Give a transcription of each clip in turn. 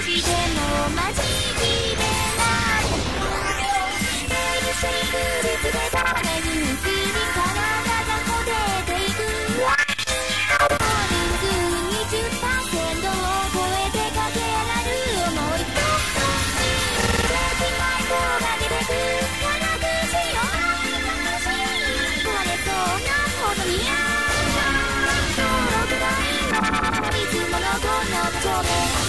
してもマジきれない実でために日々体がほてていく人数 20% を超えて駆け上がる思いとできない子が出てくからくしようこれそうなことにいつものこの場所で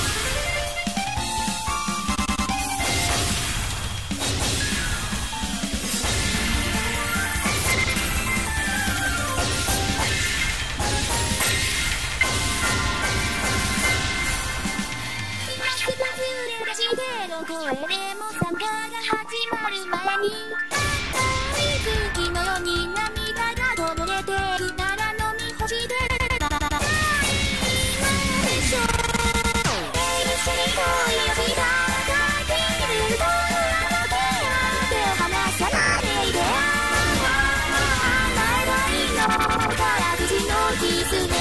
声でも参加が始まる前に水月のように涙がこぼれてるなら飲み干してた今でしょ一緒に恋をした帰ってると手を離さないで甘えないのから口のキス